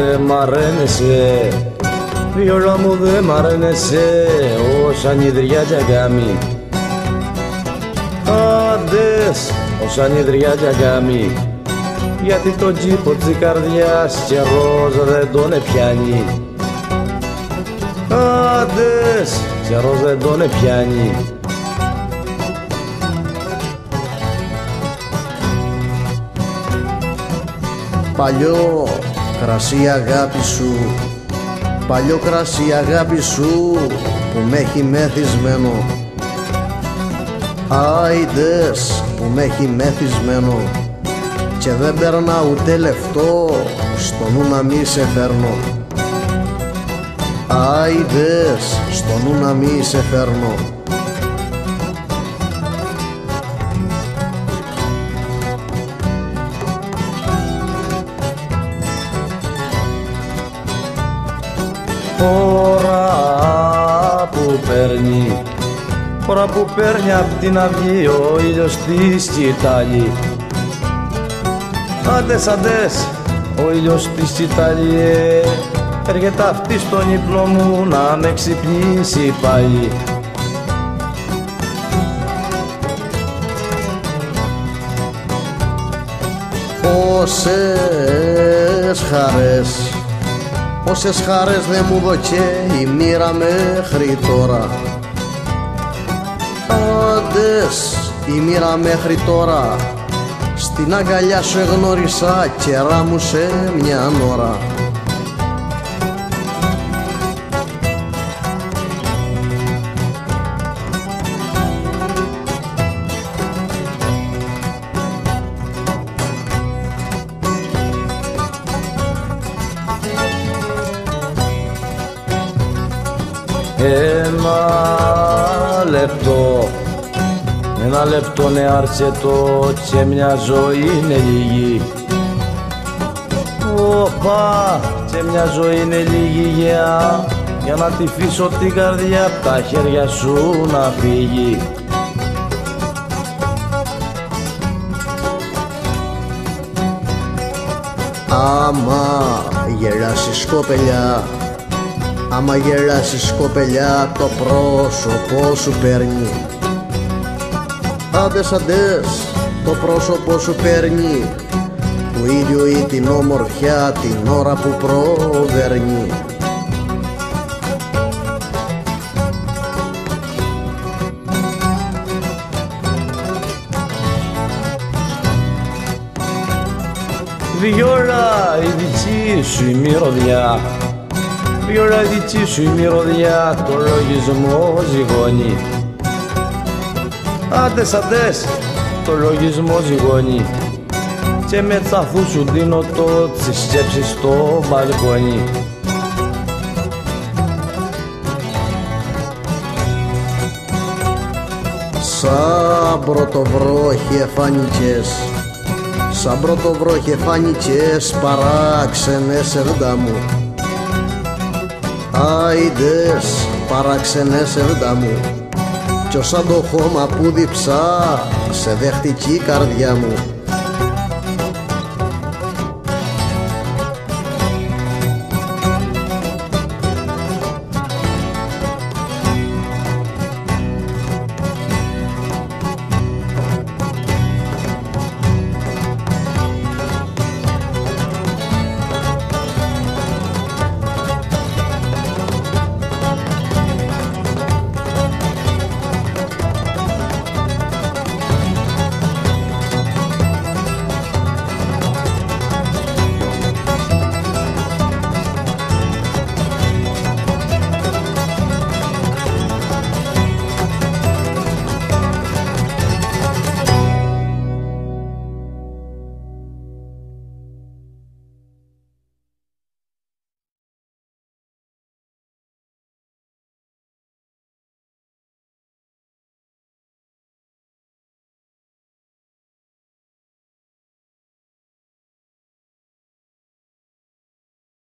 δε μ' αρένεσαι, βιόλα μου δε μ' αρένεσαι, όσαν ιδριά τζαγκάμι. Άντες, όσαν ιδριά τζαγκάμι, γιατί το τζίπο της καρδιάς και ροζ δεν τον επιάνει. Άντες, και ροζ δεν τον επιάνει. Παλιό κρασί αγάπη σου, παλιό κρασί αγάπη σου που με έχει μεθυσμένο. Άιντες που με έχει μεθυσμένο και δεν παίρνα ούτε λεφτό στο νου να μη σε φέρνω. Άιντες στο νου να μη σε φέρνω. Ώρα που παίρνει απ' την αυγή ο ήλιος της σκητάλη. Άντες, άντες, ο ήλιος της σκητάλη, έρχεται αυτή στον ύπνο μου να με ξυπνήσει πάλι. Όσες χαρές δεν μου δώκε η μοίρα μέχρι τώρα. Άντες, η μοίρα μέχρι τώρα, στην αγκαλιά σου εγνώρισα καιρά μου σε μια ώρα. Ένα λεπτό νεάρτσετο και μια ζωή είναι λίγη. Οπα, και μια ζωή είναι λίγη για να τη φύσω την καρδιά απ' τα χέρια σου να φύγει. Άμα γελάσεις κοπελιά, άμα γελάσεις κοπελιά, το πρόσωπο σου παίρνει. Άντες, άντες, το πρόσωπο σου παίρνει του ήλιου ή την ομορφιά την ώρα που προδέρνει. Βιόλα η δική σου η μυρωδιά, βιόλα η δική σου η μυρωδιά, το λογισμό ζυγώνει. Άντες, άντες, το λογισμό ζυγώνει και με τσαφού σου δίνω το τις σκέψεις στο μπαλκόνι. Σαν πρωτοβρόχοι εφάνηκες, σαν πρωτοβρόχοι εφάνηκες, παράξενες ερντά μου. Άιντες, παράξενες ερντά μου, κι ως σαν το χώμα που διψά σε δεχτική καρδιά μου.